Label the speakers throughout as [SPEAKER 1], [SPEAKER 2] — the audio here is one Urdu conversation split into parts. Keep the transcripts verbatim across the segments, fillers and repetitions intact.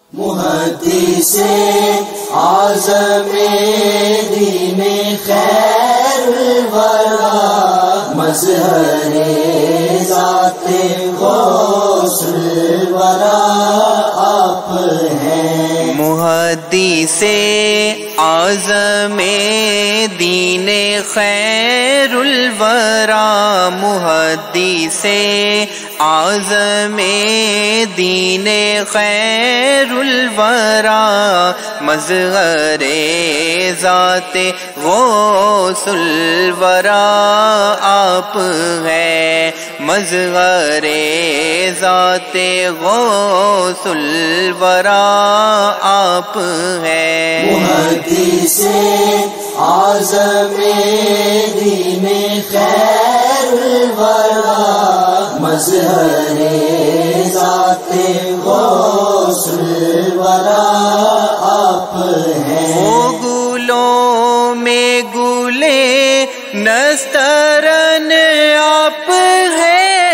[SPEAKER 1] محدث اعظم دین خیر الورا، مظہر ذات غوث الورا آپ ہیں۔
[SPEAKER 2] محدث اعظم دین خیر الورا، محدث اعظم دین خیر الورا، مظہر ذات غوث الورا آپ ہے، مظہر ذات غوث الورا آپ ہے۔
[SPEAKER 1] محدث اعظم دین خیر الورا، مظہر ذات غوث الورا آپ ہیں۔
[SPEAKER 2] وہ گلوں میں گلے نسترن آپ ہیں،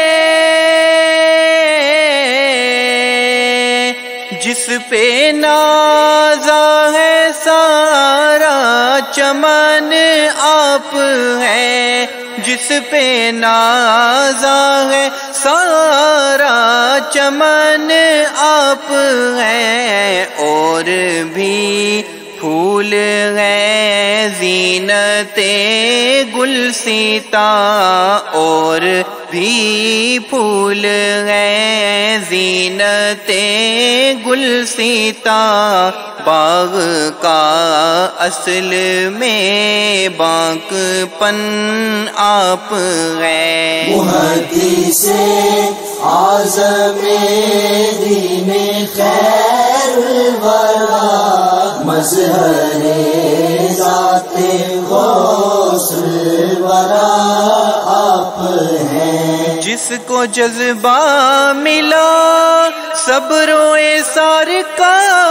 [SPEAKER 2] جس پہ نازا ہے سارا چمن آپ ہے، جس پہ نازا ہے سارا چمن آپ ہے۔ اور بھی پھول ہے زینت گلستا، اور بھی پھول ہے زینت گلستا، باغ کا اصل میں باغ پن آپ ہے۔
[SPEAKER 1] محدث اعظم دین خیر الورا، مظہر ذات غوث الورا آپ ہیں۔
[SPEAKER 2] جس کو جذبہ ملا صبر و ایثار کا،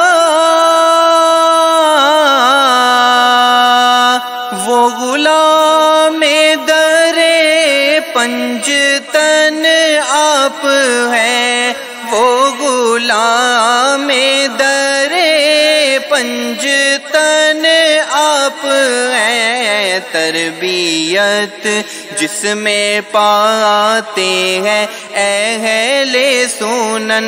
[SPEAKER 2] وہ غلام در پنجتن آپ ہے، وہ غلام در پنجتن آپ ہے۔ تربیت جس میں پاتے ہیں اہل سنن،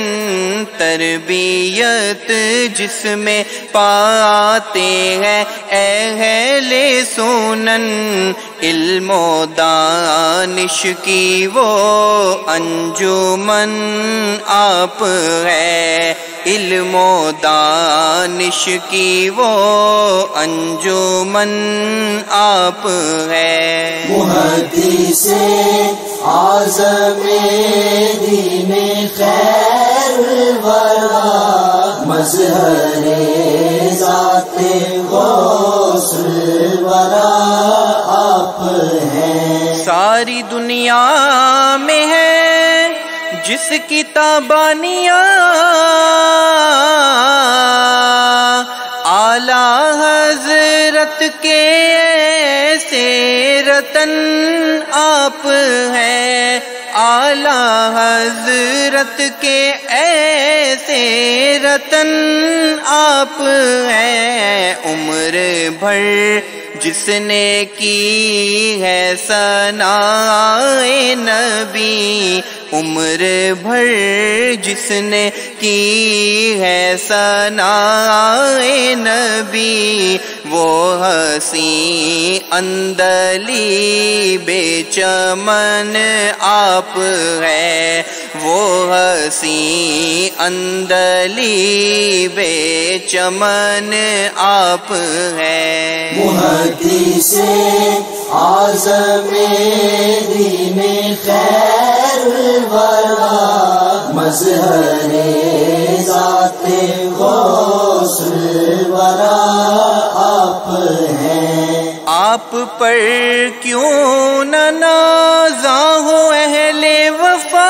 [SPEAKER 2] تربیت جس میں پاتے ہیں اہل سنن، علم و دانش کی وہ انجمن آپ ہے، علم و دانش کی وہ انجمن آپ ہے۔
[SPEAKER 1] محدث اعظم دین خیر الورا، مظہر ذات غوث الورا آپ ہیں۔
[SPEAKER 2] ساری دنیا میں ہے جس کی تابانیاں، اعلیٰ حضرت کے ایسے رتن آپ ہیں، اعلیٰ حضرت کے ایسے رتن آپ ہیں۔ عمر بھر جس نے کی ہے ثنائے نبی، عمر بھر جس نے کی ہے ثنائے نبی، وہ ہنسی اندلی بے چمن آپ ہے، وہ ہنسی اندلی بے چمن آپ ہے۔
[SPEAKER 1] محدث اعظم دین خیر الورا، مظہر ذات غوث الورا آپ ہیں۔
[SPEAKER 2] آپ پر کیوں نہ نازاں ہو اہل وفا،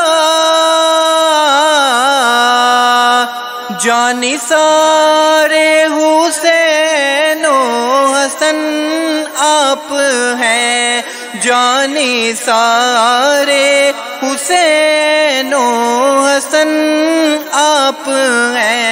[SPEAKER 2] جانی سارے حسین و حسن آپ ہیں، جانی سارے حسین و حسن آپ ہیں۔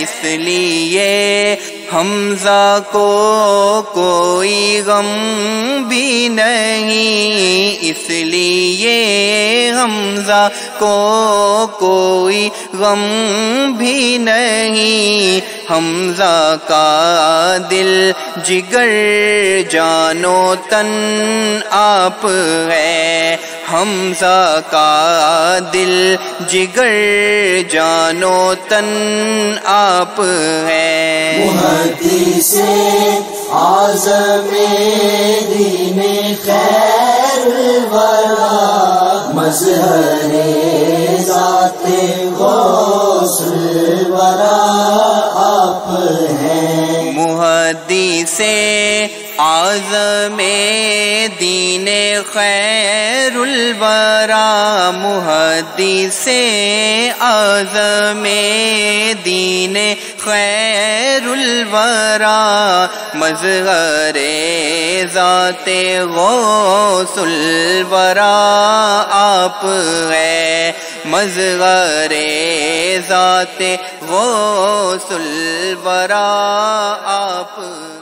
[SPEAKER 2] اس لیے حمزہ کو کوئی غم بھی نہیں، اس لیے حمزہ کو کوئی غم بھی نہیں، حمزہ کا دل جگر جان و تن آپ ہے، حمزہ کا دل جگر جان و تن آپ ہے۔
[SPEAKER 1] محدث اعظم دین خیر الورا مظہر ذات غوث الورا آپ ہیں۔
[SPEAKER 2] محدث اعظم دین خیر الورا، محدث اعظم دین خیر الورا مظہر ذات غوث الورا آپ ہے، مظہر ذات غوث الورا آپ